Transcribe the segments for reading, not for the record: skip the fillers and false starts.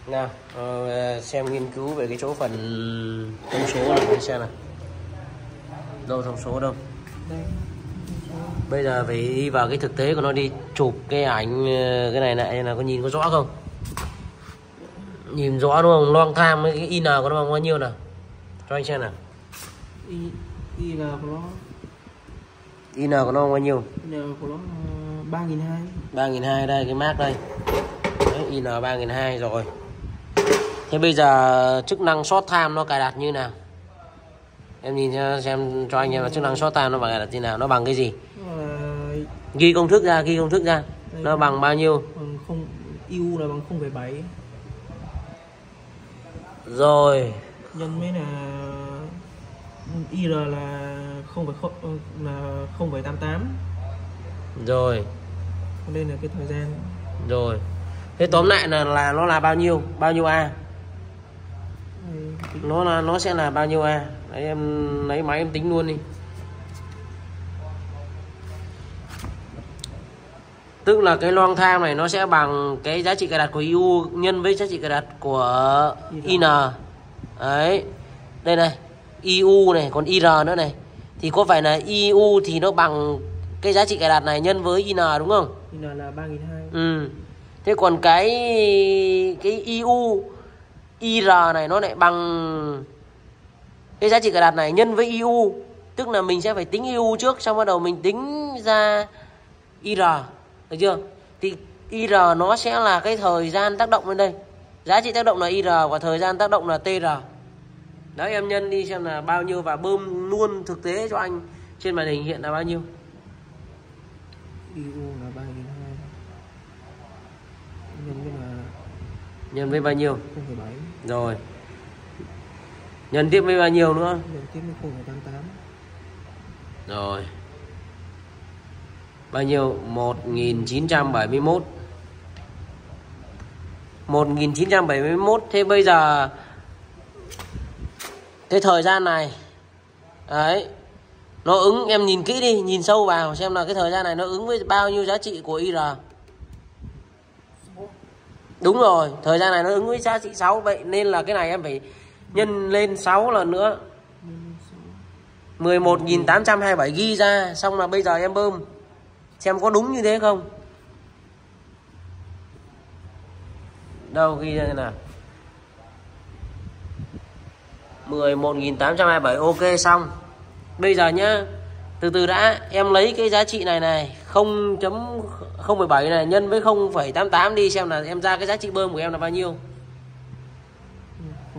Nào, xem nghiên cứu về cái chỗ phần thông số này xem nào. Đâu thông số đâu? Bây giờ phải đi vào cái thực tế của nó, đi chụp cái ảnh cái này lại là có nhìn có rõ không? Nhìn rõ đúng không? Long time cái IN của nó bằng bao nhiêu nào? Cho anh xem nào. IN của nó bao nhiêu? IN của nó 3.200. 3.200 đây, cái mác đây. Đấy, IN 3.200 rồi. Thế bây giờ chức năng short time nó cài đặt như nào? Em nhìn xem cho anh em là chức năng short time nó cài đặt như nào, nó bằng cái gì? Ghi công thức ra, đây, nó bằng bao nhiêu? Không, IU là bằng 0,7. Rồi. Nhân với là IR là 0,88. Rồi. Đây là cái thời gian. Rồi. Thế tóm lại là nó là bao nhiêu? Bao nhiêu A? Nó sẽ là bao nhiêu A? Đấy, em lấy máy em tính luôn đi. Tức là cái long time này nó sẽ bằng cái giá trị cài đặt của IU nhân với giá trị cài đặt của IN. Đấy. Đây này, IU này, còn IR nữa này. Thì có phải là IU thì nó bằng cái giá trị cài đặt này nhân với IN đúng không? IN là 3.200. Ừ. Thế còn cái IU IR này nó lại bằng cái giá trị cài đặt này nhân với IU. Tức là mình sẽ phải tính IU trước, xong bắt đầu mình tính ra IR. Được chưa? Thì IR nó sẽ là cái thời gian tác động lên đây. Giá trị tác động là IR và thời gian tác động là TR. Đấy, em nhân đi xem là bao nhiêu và bơm luôn thực tế cho anh trên màn hình hiện là bao nhiêu. IU là 3.200. Nhân với bao nhiêu? 0,7. Rồi. Nhân tiếp với bao nhiêu nữa? Nhân tiếp với 0,88. Rồi. Bao nhiêu? 1971. 1971. Thế bây giờ cái thời gian này đấy, nó ứng, em nhìn kỹ đi, nhìn sâu vào xem là cái thời gian này nó ứng với bao nhiêu giá trị của IR. Đúng rồi, thời gian này nó ứng với giá trị 6. Vậy nên là cái này em phải nhân lên 6 lần nữa. 11.827 ghi ra. Xong là bây giờ em bơm xem có đúng như thế không. Đâu ghi ra thế nào? 11.827. Ok xong. Bây giờ nhá, từ từ đã, em lấy cái giá trị này 0.07 này nhân với 0,88 đi, xem là em ra cái giá trị bơm của em là bao nhiêu. 0,7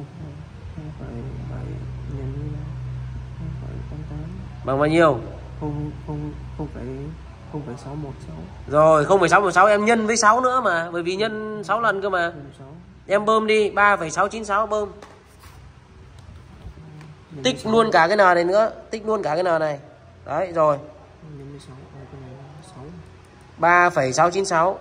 nhân với 0,88 Bằng bao nhiêu? 0,616. Rồi 0,616 em nhân với 6 nữa mà, bởi vì nhân 6 lần cơ mà. 6. Em bơm đi 3,696 bơm. Tích luôn cả cái N này nữa, tích luôn cả cái N này. Đấy rồi. 3,696.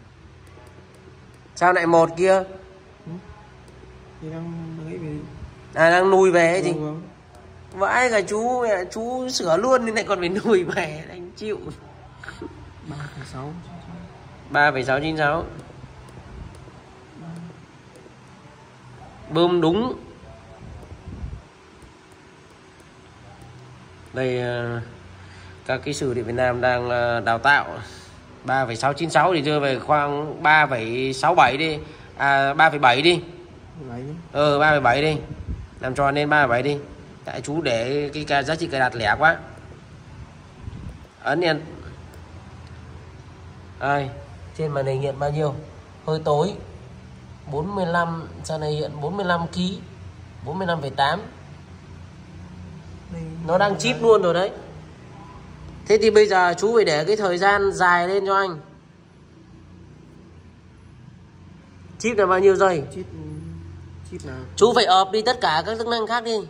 Sao lại 1 kia? Thì đang ấy về. À đang lùi về ấy gì? Vâng. Vãi cả chú, mẹ chú sửa luôn nên lại còn phải lùi về, anh chịu. 3,6. 3,696. Bơm đúng. Đây các kỹ sư điện Việt Nam đang đào tạo. 3,696 thì đưa về khoảng 3,67 đi. À 3,7 đi. 3,7 đi. Làm tròn lên 3,7 đi. Tại chú để cái giá trị cài đặt lẻ quá. Ấn Enter. Đây, trên màn hình hiện bao nhiêu? Hơi tối. 45, sau này hiện 45 kg. 45,8. Nó đang chip luôn rồi đấy. Thế thì bây giờ chú phải để cái thời gian dài lên cho anh. Chip là bao nhiêu giây? Chip là chú phải ợp đi tất cả các chức năng khác đi.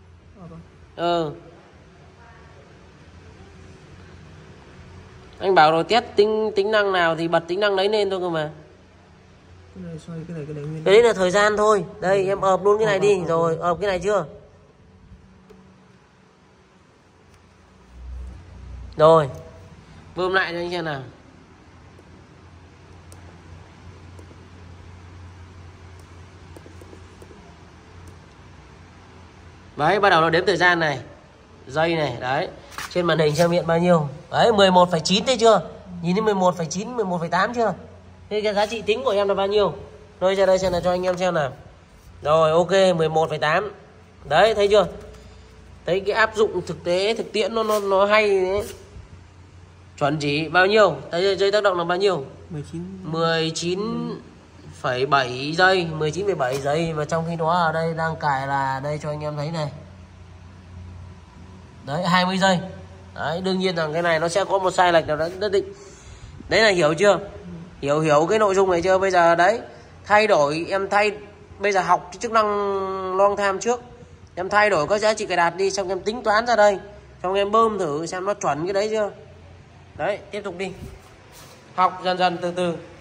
Anh bảo rồi test tính năng nào thì bật tính năng đấy lên thôi cơ mà. Cái này xoay cái này nguyên. Cái đấy là thời gian thôi. Đây em ợp luôn cái này đi. Rồi ợp cái này chưa? Rồi bơm lại cho anh xem nào. Đấy, bắt đầu nó đếm thời gian này, giây này, đấy. Trên màn hình xem hiện bao nhiêu. Đấy, 11,9 thấy chưa? Nhìn thấy 11,9, 11,8 chưa? Thế cái giá trị tính của em là bao nhiêu? Rồi ra đây xem là cho anh em xem nào. Rồi, ok, 11,8. Đấy, thấy chưa? Thấy cái áp dụng thực tế, thực tiễn nó hay đấy. Chuẩn chỉ bao nhiêu? Thấy dây tác động là bao nhiêu? 19,7 giây, 19,7 giây. Và trong khi đó ở đây đang cài là đây cho anh em thấy này. Đấy, 20 giây. Đấy, đương nhiên rằng cái này nó sẽ có một sai lệch nào đó nhất định. Đấy là hiểu chưa? Hiểu cái nội dung này chưa? Bây giờ đấy, thay đổi bây giờ học cái chức năng long time trước. Em thay đổi các giá trị cài đặt đi, xong em tính toán ra đây, xong em bơm thử xem nó chuẩn cái đấy chưa. Đấy, tiếp tục đi. Học dần dần từ từ.